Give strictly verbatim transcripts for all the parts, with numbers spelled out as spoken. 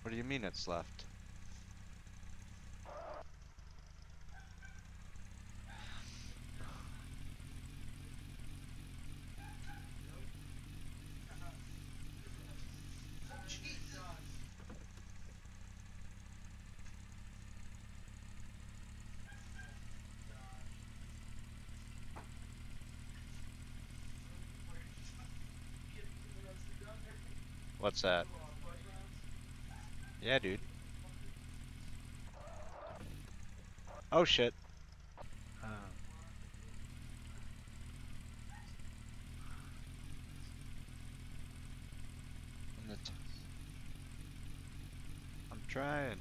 What do you mean it's left? What's that? Yeah, dude. Oh shit. Uh, in the t- I'm trying.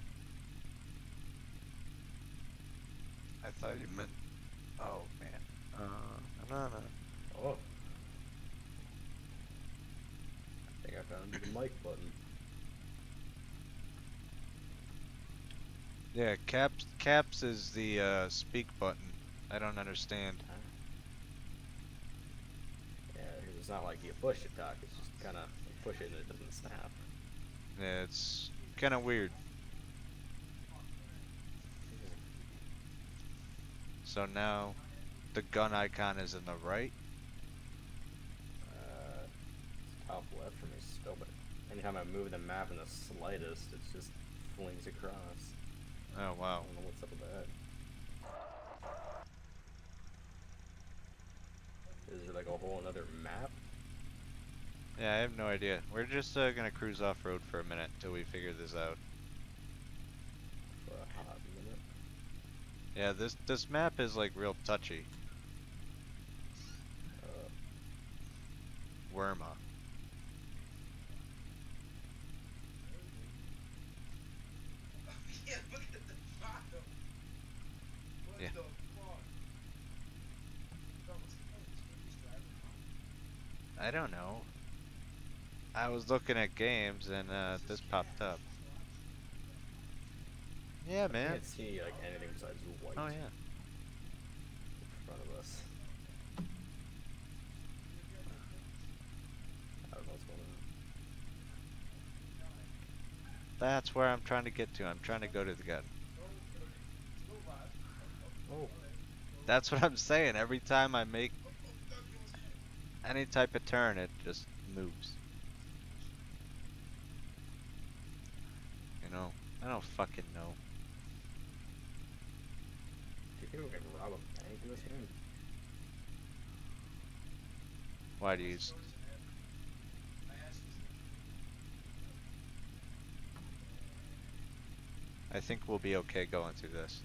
I thought you meant. Oh man. Uh, no, no. Oh, I think I found the mic button. Yeah, caps. Caps is the uh, speak button. I don't understand. Ah. Yeah, 'cause it's not like you push to talk, it's just kind of you push it and it doesn't snap. Yeah, it's kind of weird. So now, the gun icon is in the right. Uh, it's top left for me still, but anytime I move the map in the slightest, it just flings across. Oh I wow. don't know what's up with that. Is there like a whole another map? Yeah, I have no idea. We're just uh, gonna cruise off road for a minute till we figure this out. For a hot minute. Yeah, this this map is like real touchy. Uh, Worma. Yeah, look at the bottom. What Yeah. the fuck? That was I don't know. I was looking at games and uh, this popped up. Yeah, I man. can't see like anything besides white Oh in yeah. front of us. I don't know what's going on. That's where I'm trying to get to. I'm trying to go to the gun. Oh, That's what I'm saying. Every time I make any type of turn, it just moves. You know? I don't fucking know. do you think we can rob a bank in this game? Why do you... s- I think we'll be okay going through this.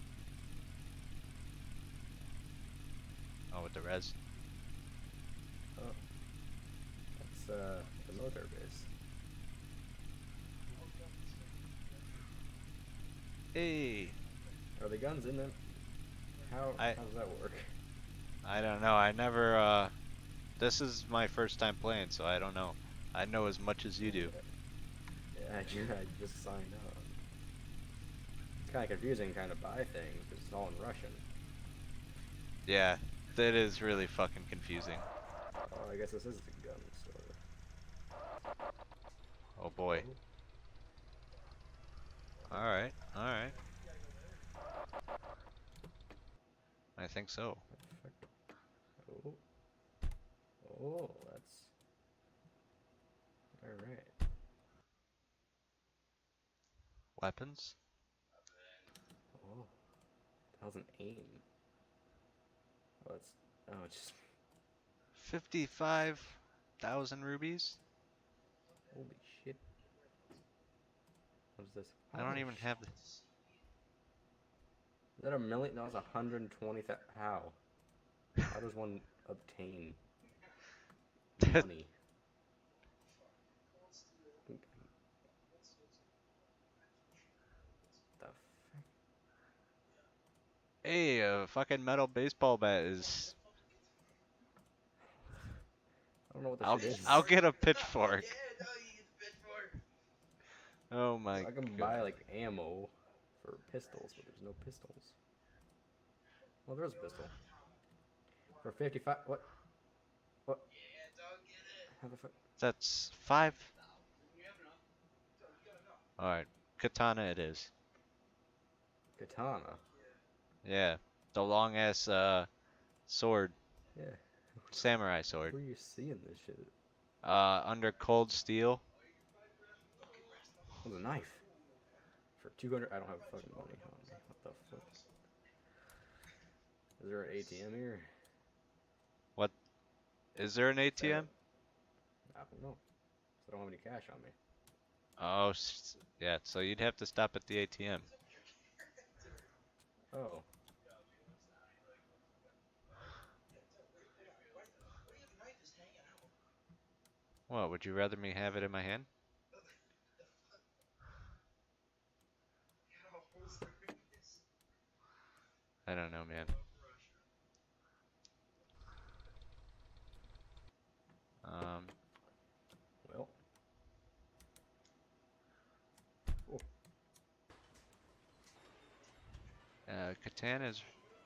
Oh, with the res? Oh, that's uh the military base. Hey! Are the guns in them? How I... how does that work? I don't know. I never, uh... This is my first time playing, so I don't know. I know as much as you do. Yeah, I just, I just signed up. It's kind of confusing trying to buy things because it's all in Russian. Yeah, that is really fucking confusing. Oh, I guess this is the gun store. Oh boy. Oh, Alright, alright. I think so. perfect. Oh, oh, that's all right. Weapons? Oh, that was an aim. Oh, that's oh, it's just fifty-five thousand rubies? holy shit. What is this? I How don't the even sh have the... Is that a million? That was a hundred and twenty thousand. How? How does one obtain money? The fuck? Hey, a fucking metal baseball bat is... I don't know what the I'll, shit is. I'll get a Oh pitchfork. yeah, no, you get the pitchfork. Oh my I can god. buy like ammo for pistols, but there's no pistols. Well, there's a pistol for fifty-five. What? What? Yeah, dog, get it. How the fuck? That's five... You have enough. Dog, you got enough. Alright, katana it is. Katana. Yeah, the long ass uh sword, Yeah. samurai sword. Where are you seeing this shit? Uh, under cold steel. With a knife. For two hundred. I don't have fucking money on me. What the fuck? Is there an A T M here? What? Is there an A T M? I don't know. I don't have any cash on me. Oh, s- yeah. So you'd have to stop at the A T M. Oh. What? Would you rather me have it in my hand? I don't know, man. Um, Well. Oh. uh, katana's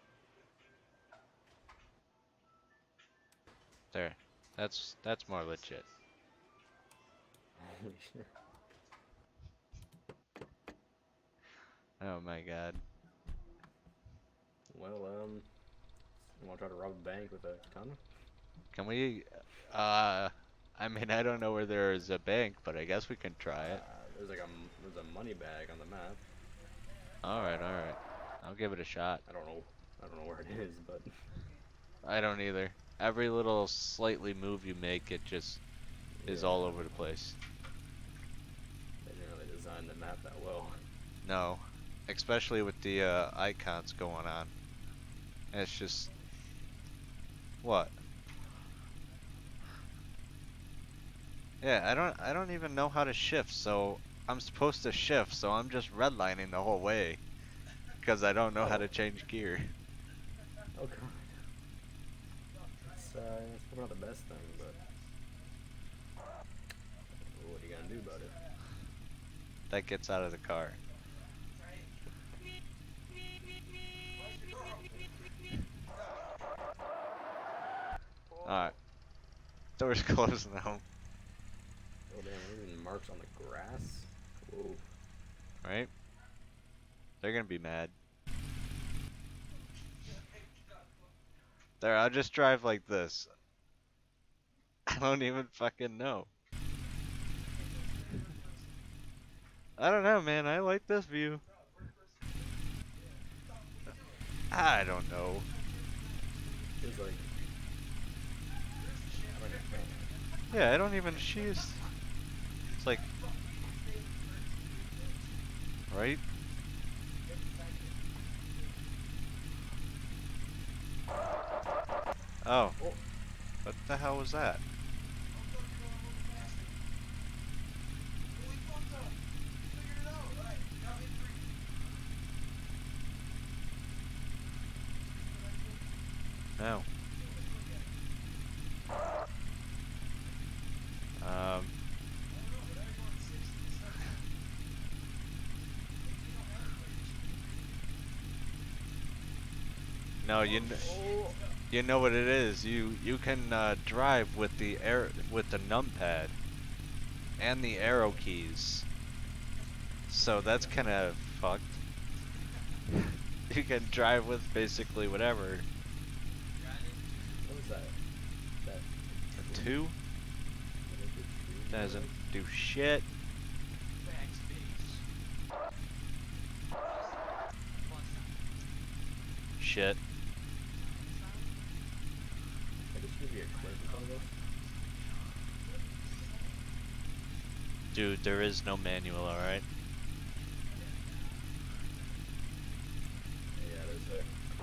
there. That's that's more legit. Holy shit. Oh my god. Well, um. You want to try to rob a bank with a katana? Can we? Uh, I mean, I don't know where there is a bank, but I guess we can try Uh, it. there's like a m- there's a money bag on the map. All right, all right. I'll give it a shot. I don't know. I don't know where it is, but I don't either. Every little slightly move you make, it just is yeah, all over the place. they didn't really design the map that well. No, especially with the uh, icons going on. It's just what? Yeah, I don't I don't even know how to shift, so I'm supposed to shift, so I'm just redlining the whole way because I don't know how Oh. to change gear. Oh god. It's uh, it's probably not the best thing, but what are you gonna do about it? That gets out of the car. Alright. Door's closed now. Oh damn, there's even marks on the grass. Whoa. Right? They're gonna be mad. There, I'll just drive like this. I don't even fucking know. I don't know, man. I like this view. I don't know. It's like I don't even know. Yeah, I don't even choose. It's like, right? Oh, Oh. what the hell was that? No. Um. No, you kn Oh. you know what it is. You you can uh, drive with the air with the numpad and the arrow keys. So that's kind of fucked. You can drive with basically whatever. What was that? That A two doesn't do shit. Shit. I just give you a clip in front of us. Dude, there is no manual, alright? Yeah, there's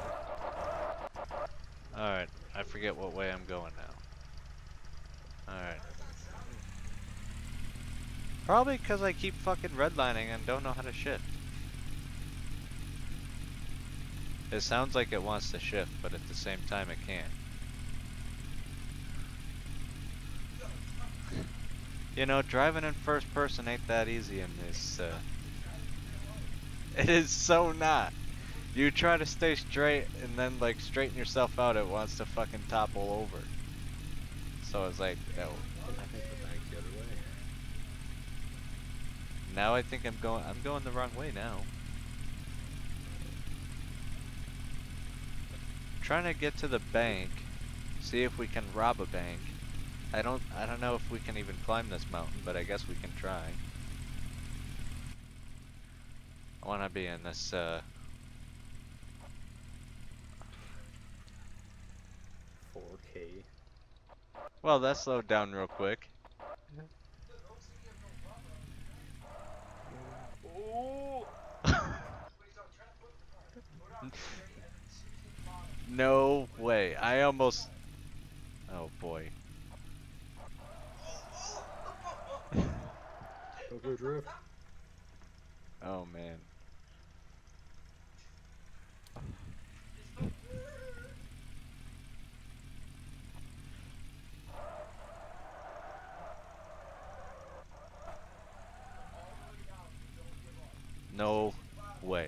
a Alright, I forget what way I'm going now. Alright. Probably because I keep fucking redlining and don't know how to shift. It sounds like it wants to shift, but at the same time it can't. You know, driving in first person ain't that easy in this, uh... It is so not. You try to stay straight and then, like, straighten yourself out, it wants to fucking topple over. So it's like, no. I think the bank's the other way. now I think I'm going. I'm going the wrong way now. Trying to get to the bank, see if we can rob a bank. I don't. I don't know if we can even climb this mountain, but I guess we can try. I want to be in this. Uh, four K. well, that slowed down real quick. Oh! No way. I almost. Oh boy. Tokyo Drift. Oh man. No way.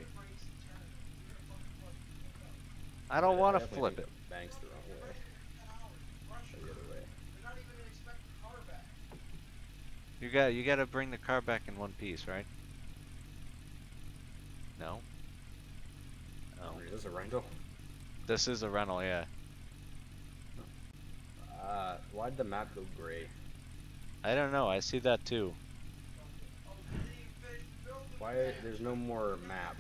I don't want to flip it. Banks the wrong way. Or the other way. You got you got to bring the car back in one piece, right? No. Oh. Is this a rental? This is a rental, yeah. Uh, why did the map go gray? I don't know. I see that too. Why there's no more map?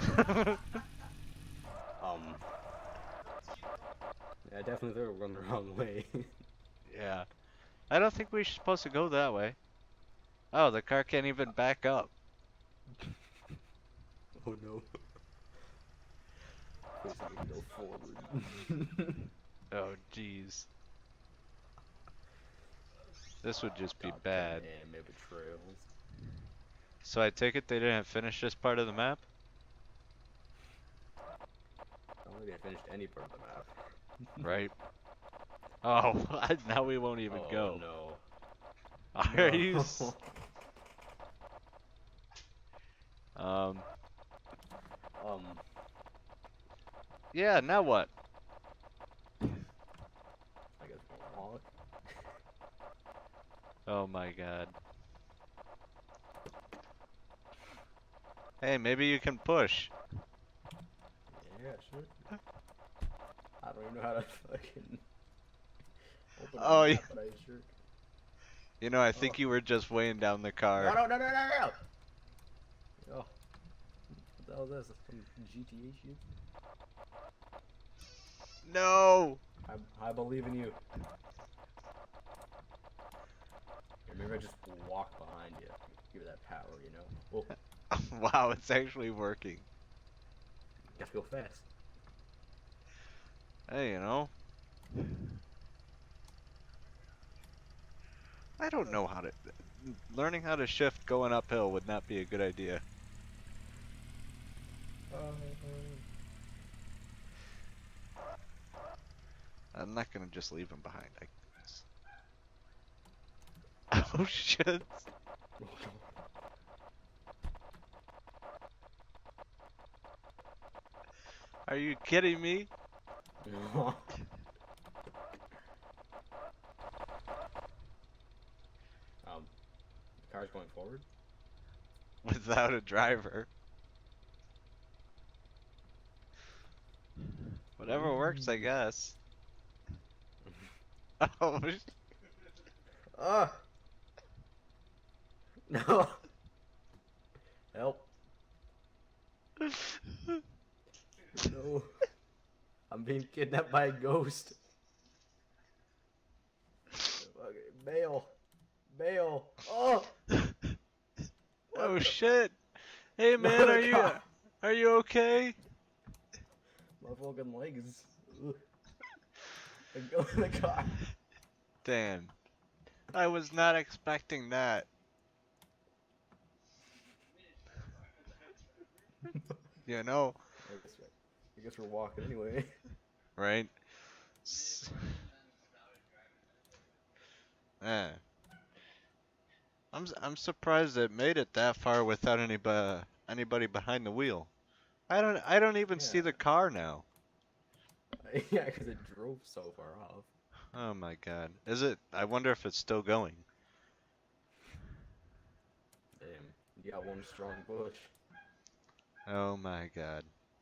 um. Yeah, I definitely thought we were going the wrong way. Yeah. I don't think we're supposed to go that way. Oh, the car can't even back up. Oh no. Please let me go forward. Oh, jeez. This would just be God, bad. Anime betrayals. So I take it they didn't finish this part of the map? I don't think I finished any part of the map. Right. Oh, now we won't even Oh, go. no. Are No. you? S um. Um. Yeah. Now what? I guess we'll walk. Oh my God. Hey, maybe you can push. Yeah, sure. I don't even know how to fucking open Oh, the yeah. map, but I sure. You know, I think you were just weighing down the No, car. no, no, no, no, no! Oh. What the hell is this? Some G T A shit? No. I, I believe in you. Or maybe I just walk behind you. Give it that power, you know? Oh, Wow, it's actually working. gotta go fast. Hey, you know. I don't know how to. Learning how to shift going uphill would not be a good idea. Uh, I'm not gonna just leave him behind. I guess. Oh shit! Are you kidding me? No. um, the car's going forward. Without a driver. Whatever works, I guess. Oh, sh- Ah! No! Help! No! I'm being kidnapped by a ghost. Okay, bail! Bail! Oh! oh the- shit! Hey No, man, the are you car. are you okay? My fucking legs. Ugh. Go in the car. Damn. I was not expecting that. You know, I guess, I guess we're walking anyway. right? S- Eh. I'm s- I'm surprised it made it that far without anybody anybody behind the wheel. I don't I don't even see Yeah. the car now. Yeah, because it drove so far off. Oh my god. Is it? I wonder if it's still going. Damn. You got one strong push. Oh my god.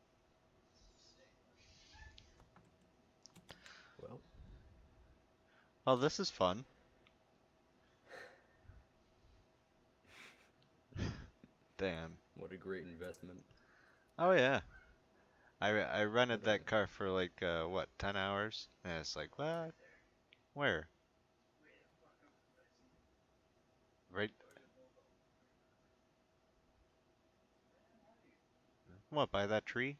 Well, Oh, this is fun. Damn. what a great investment. Oh yeah. I, re- I rented What a, that car for like, uh, what, ten hours? And it's like, what? Where? Right? What, by that tree?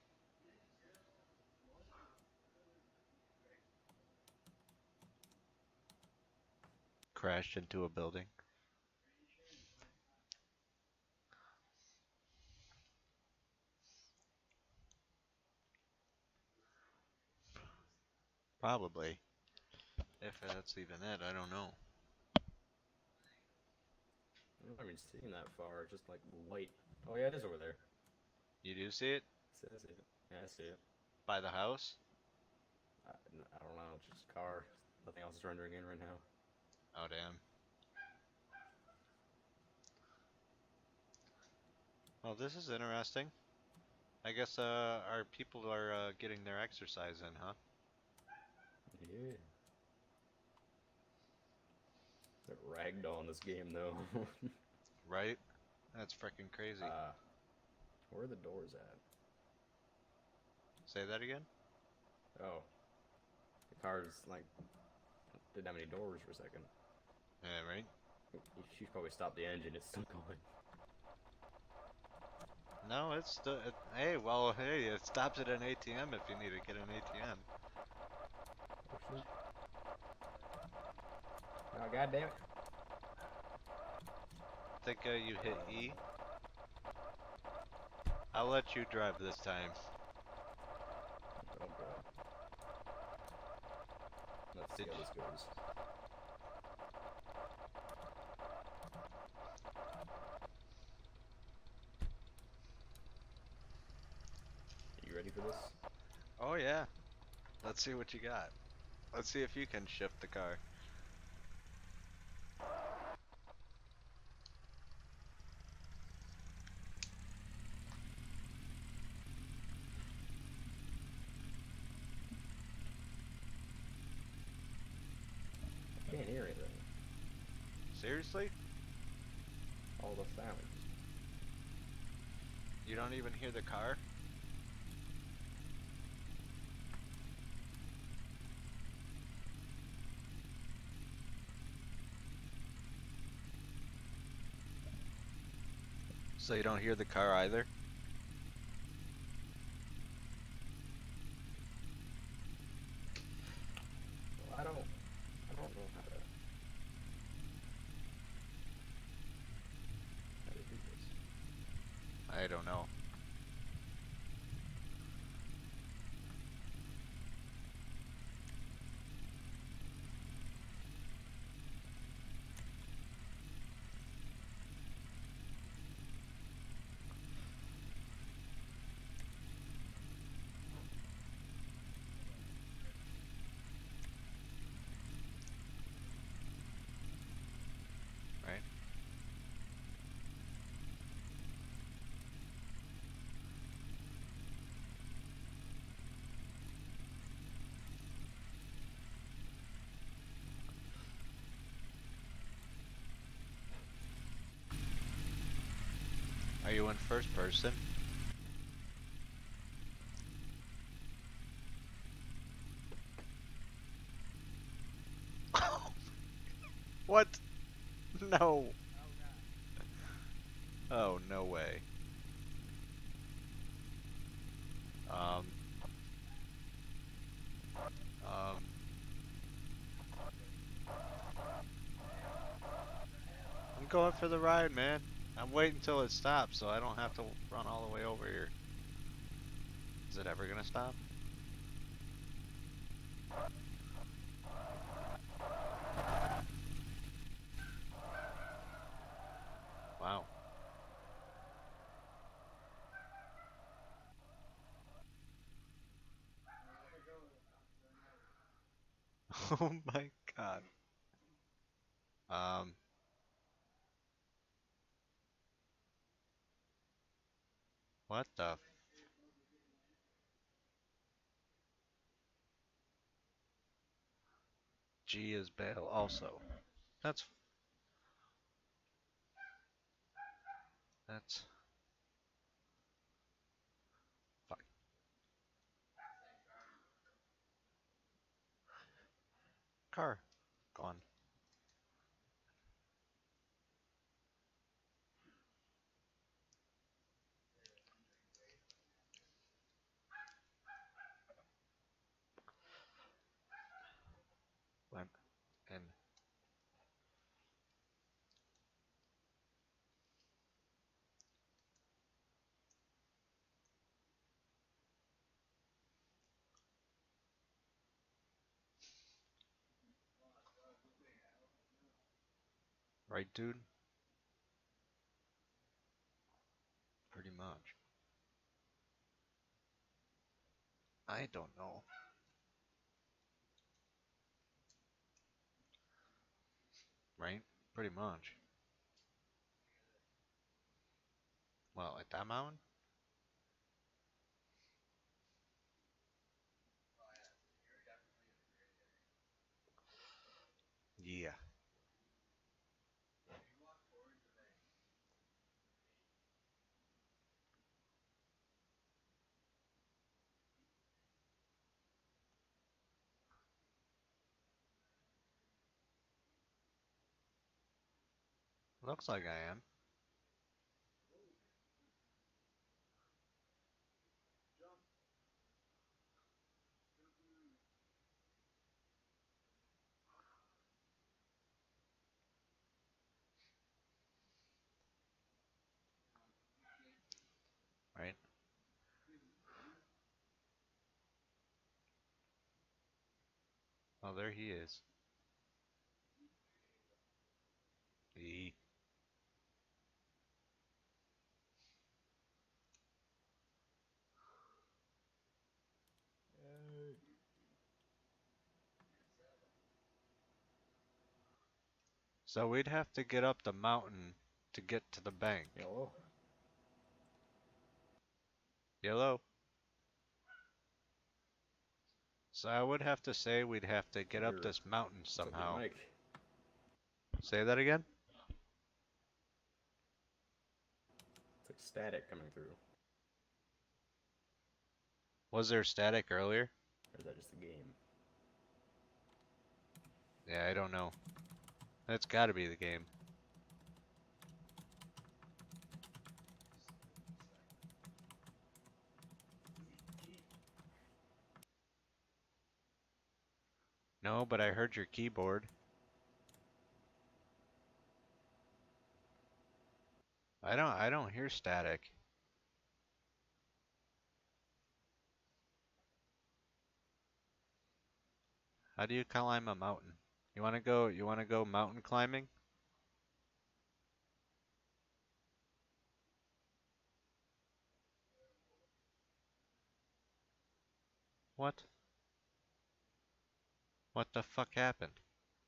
Crashed into a building. Probably. If that's even it, I don't know. I'm not even seeing that far. It's just like light. Oh yeah, it is over there. You do see it? It says it. Yeah, I see it. By the house? I, I don't know. It's just a car. Nothing else is rendering in right now. Oh, damn. Well, this is interesting. I guess uh, our people are uh, getting their exercise in, huh? Yeah. They're ragdoll in this game though. Right? That's freaking crazy. uh, where are the doors at? Say that again? Oh, the car's like didn't have any doors for a second. Yeah, right? You should probably stop the engine. It's still going. No, it's still. It, hey, well, hey, it stops at an A T M if you need to get an A T M. Oh shoot! Oh god damn it! I think uh, you hit E. I'll let you drive this time. Oh god. Let's see Did how this goes. Are you ready for this? Oh yeah. Let's see what you got. Let's see if you can shift the car. I can't hear anything. Seriously? All the sounds. You don't even hear the car? So you don't hear the car either? Well, I don't. I don't know how to. How to do this. I don't know. Right? Are you in first person? What? No. Oh, no way. Um. Um. I'm going for the ride, man. I'm waiting until it stops so I don't have to run all the way over here. Is it ever gonna stop? Wow. Oh my god. Um. What the? G is bail also. That's that's fuck. Car gone. Went in. Right, dude? Pretty much. I don't know. Right? Pretty much. Well, at that mountain? Yeah. Looks like I am. Right? Oh, there he is. E. Hey. So we'd have to get up the mountain to get to the bank. Yellow. Yellow. So I would have to say we'd have to get up Your- this mountain What's up, your somehow. mic? Say that again? It's like static coming through. Was there static earlier? Or is that just the game? Yeah, I don't know. That's gotta be the game. No, but I heard your keyboard. I don't I don't hear static. How do you climb a mountain? You wanna go you wanna go mountain climbing? What? What the fuck happened?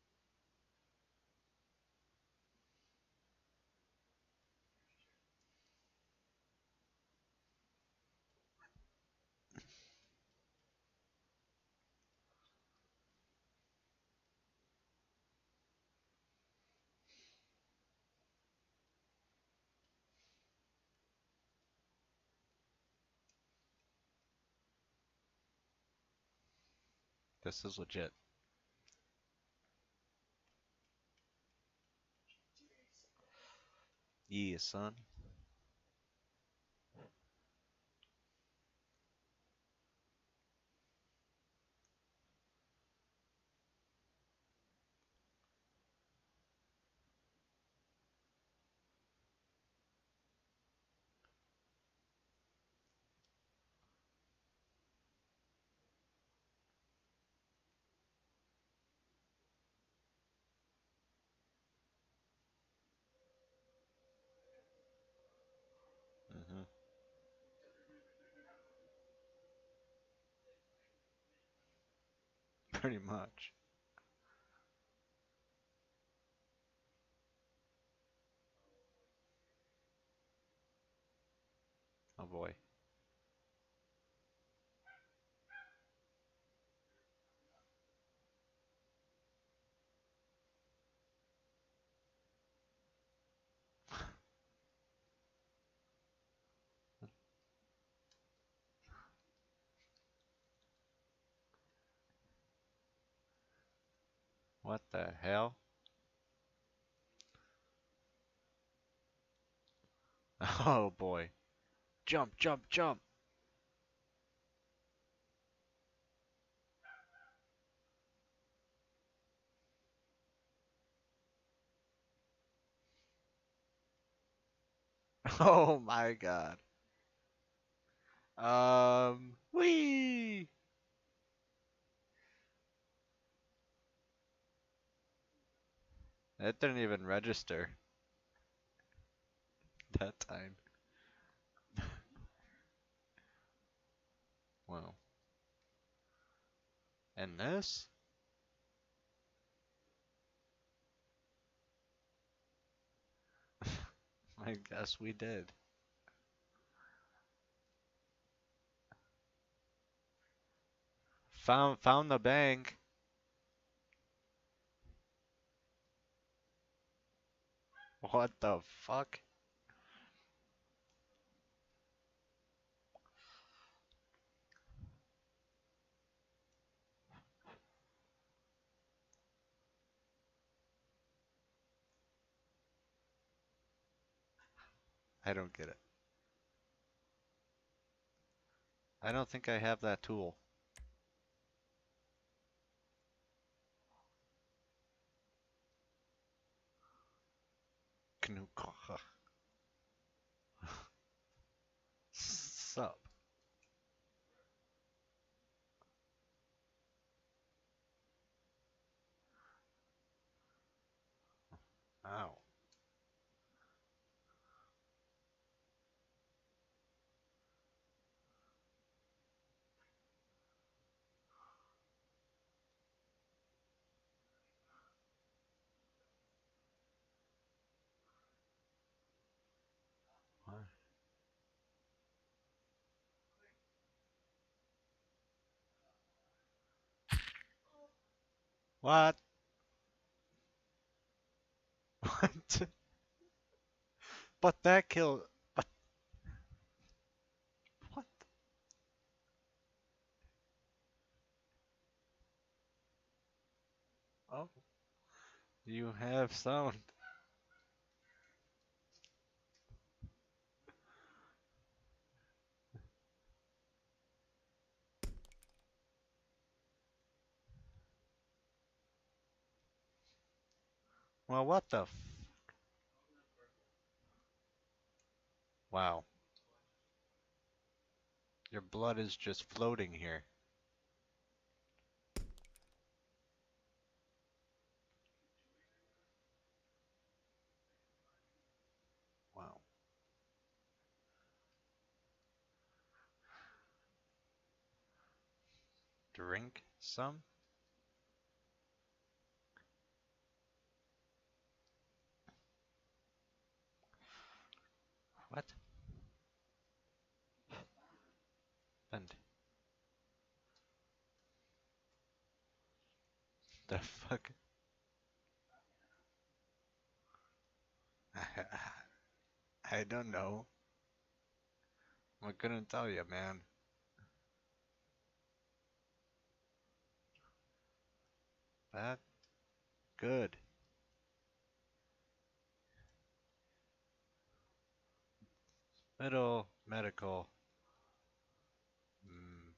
This is legit. Yeah, son. Mm-hmm. Pretty much. Of boy. What the hell? Oh boy. Jump, jump, jump. Oh my god. Um, whee! That didn't even register that time. Wow. And this? I guess we did. Found found the bank. What the fuck? I don't get it. I don't think I have that tool. Knuka. Sup? Ow. What? What? What? But that kill. But what? Oh, you have sound. Well, what the f- Wow. Your blood is just floating here. Wow. Drink some? What? And the fuck? I don't know. I couldn't tell you, man. That good. Middle medical. Mm,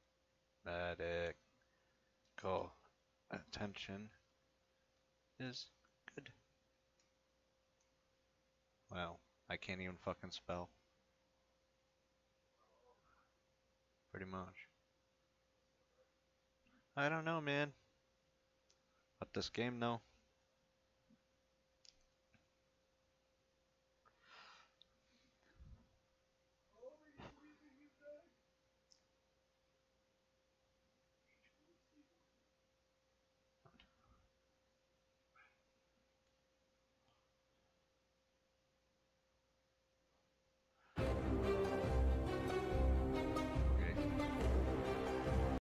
medical attention is good. Well, I can't even fucking spell. Pretty much. I don't know, man. But this game, though.